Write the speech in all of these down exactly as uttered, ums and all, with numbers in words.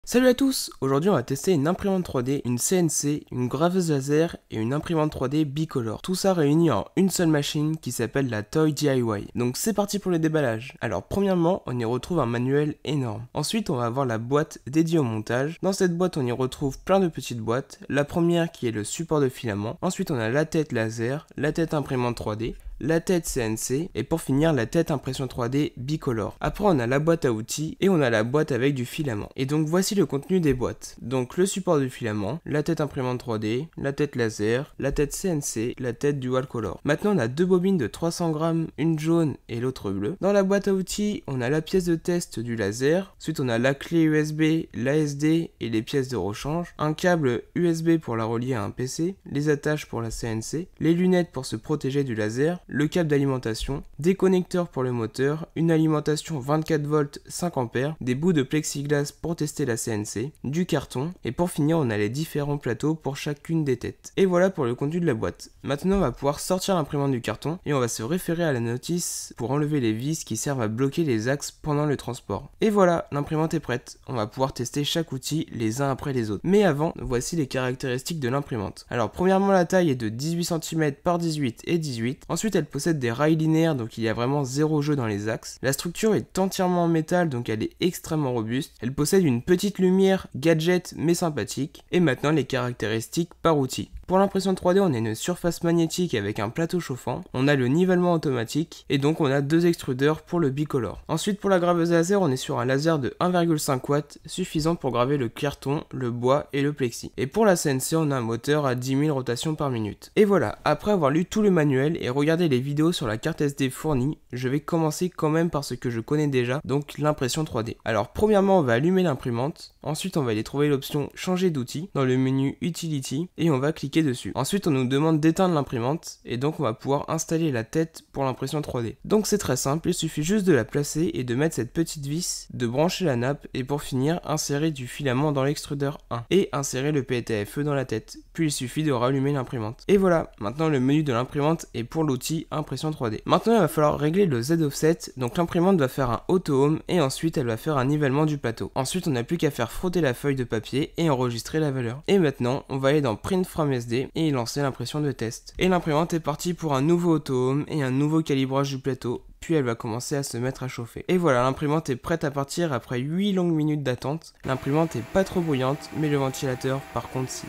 Salut à tous, aujourd'hui on va tester une imprimante trois D, une C N C, une graveuse laser et une imprimante trois D bicolore. Tout ça réuni en une seule machine qui s'appelle la Toy D I Y. Donc c'est parti pour le déballage. Alors premièrement, on y retrouve un manuel énorme. Ensuite on va avoir la boîte dédiée au montage. Dans cette boîte on y retrouve plein de petites boîtes. La première qui est le support de filament. Ensuite on a la tête laser, la tête imprimante trois D, la tête C N C et pour finir la tête impression trois D bicolore. Après on a la boîte à outils et on a la boîte avec du filament. Et donc voici le contenu des boîtes. Donc le support du filament, la tête imprimante trois D, la tête laser, la tête C N C, la tête dual color. Maintenant on a deux bobines de trois cents grammes, une jaune et l'autre bleue. Dans la boîte à outils on a la pièce de test du laser, ensuite on a la clé U S B, l'A S D et les pièces de rechange, un câble U S B pour la relier à un P C, les attaches pour la C N C, les lunettes pour se protéger du laser, le câble d'alimentation, des connecteurs pour le moteur, une alimentation vingt-quatre volts cinq ampères, des bouts de plexiglas pour tester la C N C, du carton, et pour finir on a les différents plateaux pour chacune des têtes. Et voilà pour le contenu de la boîte. Maintenant on va pouvoir sortir l'imprimante du carton et on va se référer à la notice pour enlever les vis qui servent à bloquer les axes pendant le transport. Et voilà, l'imprimante est prête. On va pouvoir tester chaque outil les uns après les autres. Mais avant, voici les caractéristiques de l'imprimante. Alors premièrement la taille est de dix-huit centimètres par dix-huit et dix-huit. Ensuite elle possède des rails linéaires, donc il y a vraiment zéro jeu dans les axes. La structure est entièrement en métal, donc elle est extrêmement robuste. Elle possède une petite lumière gadget mais sympathique. Et maintenant les caractéristiques par outil. Pour l'impression trois D, on a une surface magnétique avec un plateau chauffant, on a le nivellement automatique et donc on a deux extrudeurs pour le bicolore. Ensuite pour la graveuse laser, on est sur un laser de un virgule cinq watts, suffisant pour graver le carton, le bois et le plexi. Et pour la C N C, on a un moteur à dix mille rotations par minute. Et voilà, après avoir lu tout le manuel et regardé les vidéos sur la carte S D fournie, je vais commencer quand même par ce que je connais déjà, donc l'impression trois D. Alors premièrement, on va allumer l'imprimante, ensuite on va aller trouver l'option changer d'outil dans le menu Utility et on va cliquer dessus. Ensuite on nous demande d'éteindre l'imprimante et donc on va pouvoir installer la tête pour l'impression trois D. Donc c'est très simple, il suffit juste de la placer et de mettre cette petite vis, de brancher la nappe et pour finir insérer du filament dans l'extrudeur un et insérer le P T F E dans la tête. Puis il suffit de rallumer l'imprimante. Et voilà, maintenant le menu de l'imprimante est pour l'outil impression trois D. Maintenant il va falloir régler le Z offset, donc l'imprimante va faire un auto home et ensuite elle va faire un nivellement du plateau. Ensuite on n'a plus qu'à faire frotter la feuille de papier et enregistrer la valeur. Et maintenant on va aller dans Print from S D et lancer l'impression de test. Et l'imprimante est partie pour un nouveau auto-home et un nouveau calibrage du plateau, puis elle va commencer à se mettre à chauffer. Et voilà, l'imprimante est prête à partir après huit longues minutes d'attente. L'imprimante est pas trop bruyante, mais le ventilateur par contre si.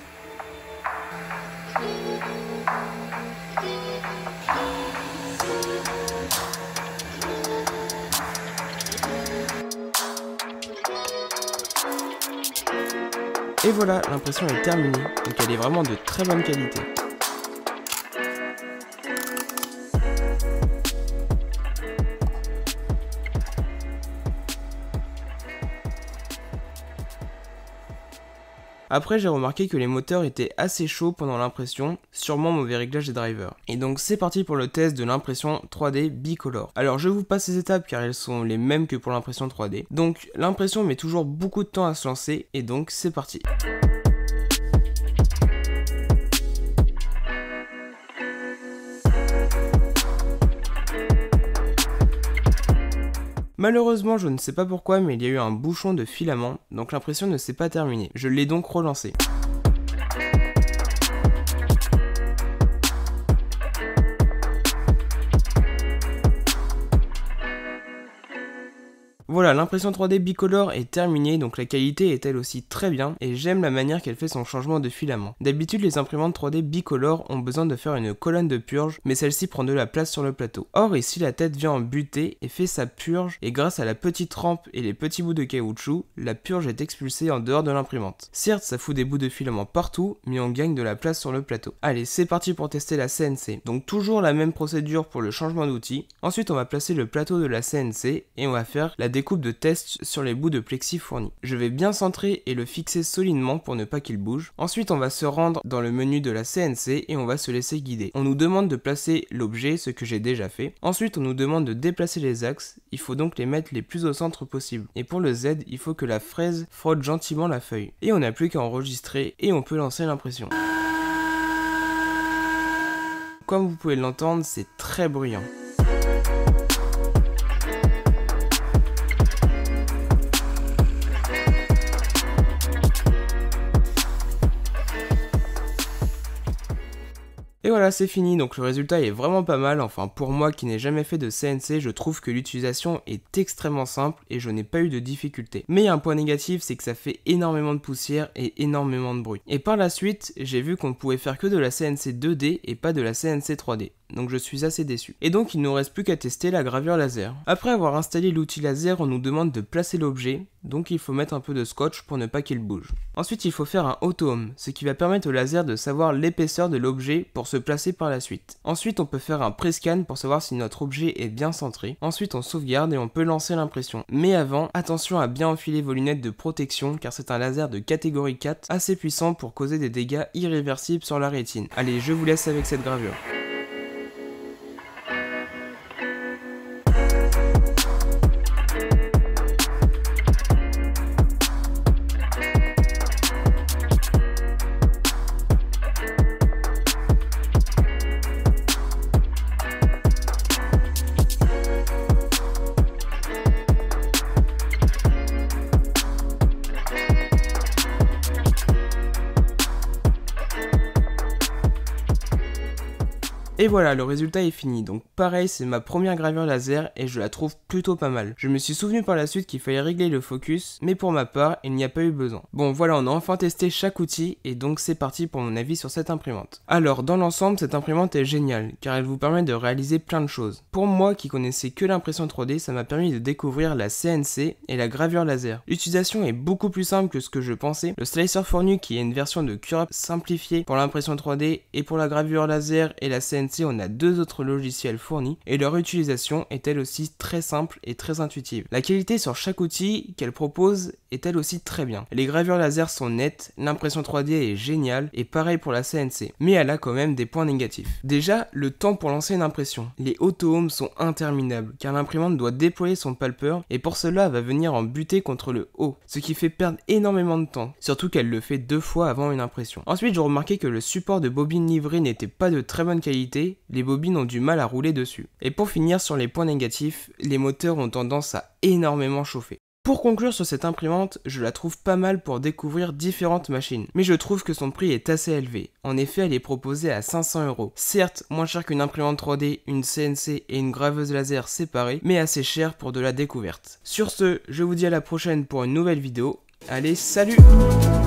Et voilà, l'impression est terminée, donc elle est vraiment de très bonne qualité. Après j'ai remarqué que les moteurs étaient assez chauds pendant l'impression, sûrement mauvais réglage des drivers. Et donc c'est parti pour le test de l'impression trois D bicolore. Alors je vous passe ces étapes car elles sont les mêmes que pour l'impression trois D. Donc l'impression met toujours beaucoup de temps à se lancer et donc c'est parti. Malheureusement, je ne sais pas pourquoi, mais il y a eu un bouchon de filament, donc l'impression ne s'est pas terminée. Je l'ai donc relancé. Voilà, l'impression trois D bicolore est terminée, donc la qualité est elle aussi très bien, et j'aime la manière qu'elle fait son changement de filament. D'habitude, les imprimantes trois D bicolore ont besoin de faire une colonne de purge, mais celle-ci prend de la place sur le plateau. Or, ici, la tête vient en butée et fait sa purge, et grâce à la petite rampe et les petits bouts de caoutchouc, la purge est expulsée en dehors de l'imprimante. Certes, ça fout des bouts de filament partout, mais on gagne de la place sur le plateau. Allez, c'est parti pour tester la C N C. Donc toujours la même procédure pour le changement d'outil. Ensuite, on va placer le plateau de la C N C, et on va faire la découpe de test sur les bouts de plexi fournis. Je vais bien centrer et le fixer solidement pour ne pas qu'il bouge. Ensuite on va se rendre dans le menu de la C N C et on va se laisser guider. On nous demande de placer l'objet, ce que j'ai déjà fait. Ensuite on nous demande de déplacer les axes, il faut donc les mettre les plus au centre possible. Et pour le Z, il faut que la fraise frotte gentiment la feuille. Et on n'a plus qu'à enregistrer et on peut lancer l'impression. Comme vous pouvez l'entendre, c'est très bruyant. voilà, c'est fini, donc le résultat est vraiment pas mal, enfin pour moi qui n'ai jamais fait de C N C, je trouve que l'utilisation est extrêmement simple et je n'ai pas eu de difficultés. Mais un point négatif, c'est que ça fait énormément de poussière et énormément de bruit. Et par la suite, j'ai vu qu'on ne pouvait faire que de la C N C deux D et pas de la C N C trois D. Donc je suis assez déçu. Et donc il ne nous reste plus qu'à tester la gravure laser. Après avoir installé l'outil laser, on nous demande de placer l'objet, donc il faut mettre un peu de scotch pour ne pas qu'il bouge. Ensuite il faut faire un auto-home, ce qui va permettre au laser de savoir l'épaisseur de l'objet pour se placer par la suite. Ensuite on peut faire un pré-scan pour savoir si notre objet est bien centré. Ensuite on sauvegarde et on peut lancer l'impression. Mais avant, attention à bien enfiler vos lunettes de protection car c'est un laser de catégorie quatre assez puissant pour causer des dégâts irréversibles sur la rétine. Allez, je vous laisse avec cette gravure. Et voilà, le résultat est fini, donc pareil, c'est ma première gravure laser et je la trouve plutôt pas mal. Je me suis souvenu par la suite qu'il fallait régler le focus, mais pour ma part, il n'y a pas eu besoin. Bon voilà, on a enfin testé chaque outil et donc c'est parti pour mon avis sur cette imprimante. Alors, dans l'ensemble, cette imprimante est géniale, car elle vous permet de réaliser plein de choses. Pour moi, qui connaissais que l'impression trois D, ça m'a permis de découvrir la C N C et la gravure laser. L'utilisation est beaucoup plus simple que ce que je pensais. Le slicer fourni, qui est une version de Curve simplifiée pour l'impression trois D et pour la gravure laser et la C N C, on a deux autres logiciels fournis et leur utilisation est elle aussi très simple et très intuitive. La qualité sur chaque outil qu'elle propose est elle aussi très bien. Les gravures laser sont nettes, l'impression trois D est géniale et pareil pour la C N C, mais elle a quand même des points négatifs. Déjà, le temps pour lancer une impression. Les auto-homes sont interminables car l'imprimante doit déployer son palper et pour cela elle va venir en buter contre le haut, ce qui fait perdre énormément de temps, surtout qu'elle le fait deux fois avant une impression. Ensuite, j'ai remarqué que le support de bobines livrées n'était pas de très bonne qualité. Les bobines ont du mal à rouler dessus. Et pour finir sur les points négatifs, les moteurs ont tendance à énormément chauffer. Pour conclure sur cette imprimante, je la trouve pas mal pour découvrir différentes machines, mais je trouve que son prix est assez élevé. En effet, elle est proposée à cinq cents euros. Certes, moins cher qu'une imprimante trois D, une C N C et une graveuse laser séparées, mais assez cher pour de la découverte. Sur ce, je vous dis à la prochaine pour une nouvelle vidéo. Allez, salut!